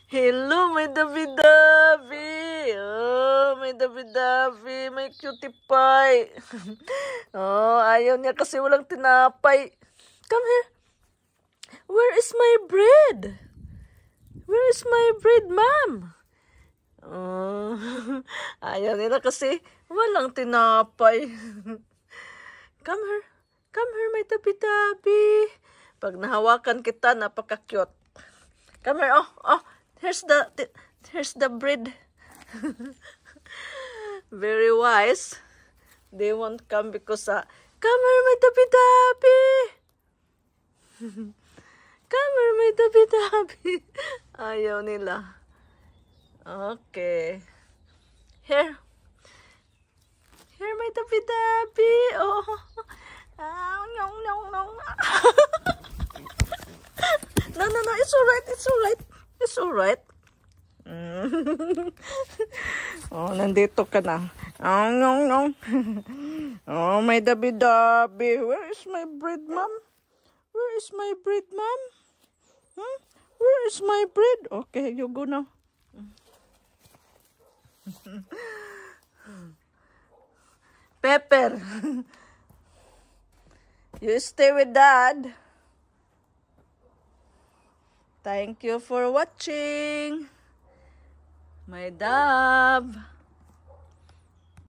Hello, my Dove.Taranaki. Oh, my Dove.Taranaki. May cutie pie. Oh, ayaw niya kasi walang tinapay. Come here. Where is my bread? Where is my bread, ma'am? Oh, ayaw nila kasi walang tinapay. Come here. Come here, my Dove.Taranaki. Pag nahawakan kita, napaka-cute. Come here. Oh. Here's the bread. Very wise. They won't come because come here, my Dove.Taranaki. Come here, my Dove.Taranaki. Ayaw nila. Okay. Here, my Dove.Taranaki. Oh. No. It's alright. Oh, nandito ka na. No. Oh, my Dove.Taranaki. Where is my bread, ma'am? Where is my bread, ma'am? Where is my bread? Okay, you go now. Pepper. You stay with Dad. Thank you for watching. My dove.